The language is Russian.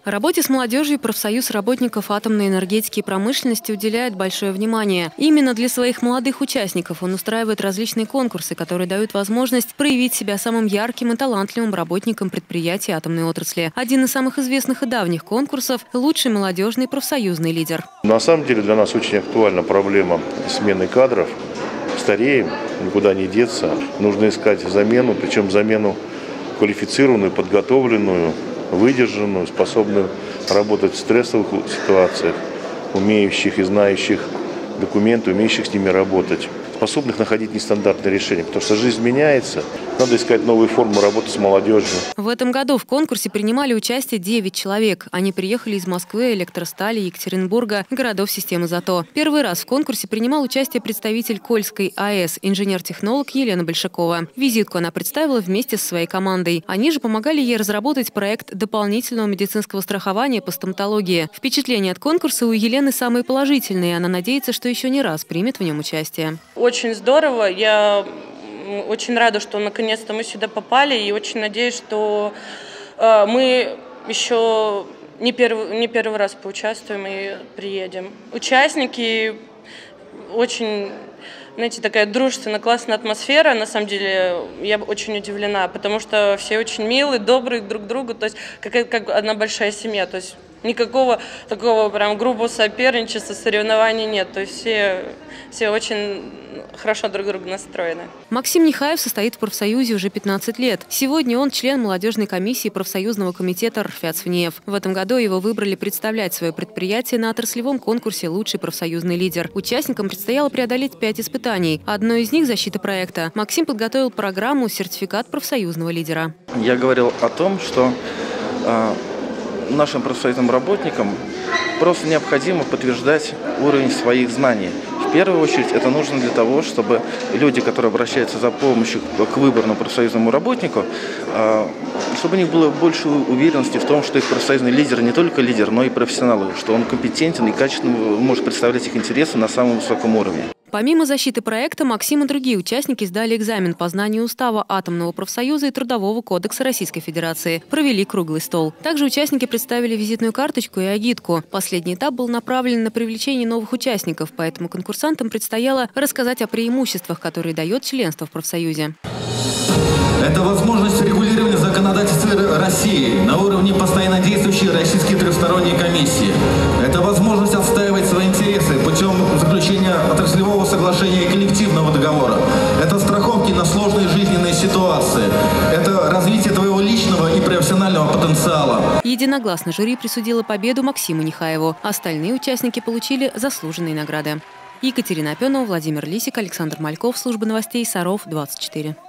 Работе с молодежью профсоюз работников атомной энергетики и промышленности уделяет большое внимание. Именно для своих молодых участников он устраивает различные конкурсы, которые дают возможность проявить себя самым ярким и талантливым работникам предприятий атомной отрасли. Один из самых известных и давних конкурсов – лучший молодежный профсоюзный лидер. На самом деле для нас очень актуальна проблема смены кадров. Стареем, никуда не деться. Нужно искать замену, причем замену квалифицированную, подготовленную, выдержанную, способную работать в стрессовых ситуациях, умеющих и знающих документы, умеющих с ними работать, способных находить нестандартные решения. Потому что жизнь меняется, надо искать новые формы работы с молодежью. В этом году в конкурсе принимали участие 9 человек. Они приехали из Москвы, Электростали, Екатеринбурга и городов системы ЗАТО. Первый раз в конкурсе принимал участие представитель Кольской АЭС, инженер-технолог Елена Большакова. Визитку она представила вместе со своей командой. Они же помогали ей разработать проект дополнительного медицинского страхования по стоматологии. Впечатления от конкурса у Елены самые положительные. Она надеется, что еще не раз примет в нем участие. Очень здорово. Я очень рада, что наконец-то мы сюда попали, и очень надеюсь, что мы еще не первый раз поучаствуем и приедем. Участники очень, знаете, такая дружественная, классная атмосфера. На самом деле я очень удивлена, потому что все очень милые, добрые друг к другу, то есть как одна большая семья. То есть никакого такого прям грубого соперничества, соревнований нет. То есть все очень хорошо друг к другу настроены. Максим Нихаев состоит в профсоюзе уже 15 лет. Сегодня он член молодежной комиссии профсоюзного комитета РФЯЦ-ФНИЭФ. В этом году его выбрали представлять свое предприятие на отраслевом конкурсе «Лучший профсоюзный лидер». Участникам предстояло преодолеть 5 испытаний. Одно из них – защита проекта. Максим подготовил программу «Сертификат профсоюзного лидера». Я говорил о том, что нашим профсоюзным работникам просто необходимо подтверждать уровень своих знаний. В первую очередь это нужно для того, чтобы люди, которые обращаются за помощью к выборному профсоюзному работнику, чтобы у них было больше уверенности в том, что их профсоюзный лидер не только лидер, но и профессионал, что он компетентен и качественно может представлять их интересы на самом высоком уровне. Помимо защиты проекта, Максим и другие участники сдали экзамен по знанию устава Атомного профсоюза и Трудового кодекса Российской Федерации. Провели круглый стол. Также участники представили визитную карточку и агитку. Последний этап был направлен на привлечение новых участников, поэтому конкурсантам предстояло рассказать о преимуществах, которые дает членство в профсоюзе. Это возможность регулирования законодательства России на уровне постоянно действующей российской трехсторонней комиссии. Это возможность отстаивать свои интересы путем заключения отраслевого соглашения и коллективного договора. Это страховки на сложные жизненные ситуации. Это развитие твоего личного и профессионального потенциала. Единогласно жюри присудило победу Максиму Нихаеву. Остальные участники получили заслуженные награды. Екатерина Опенова, Владимир Лисик, Александр Мальков, служба новостей Саров, 24.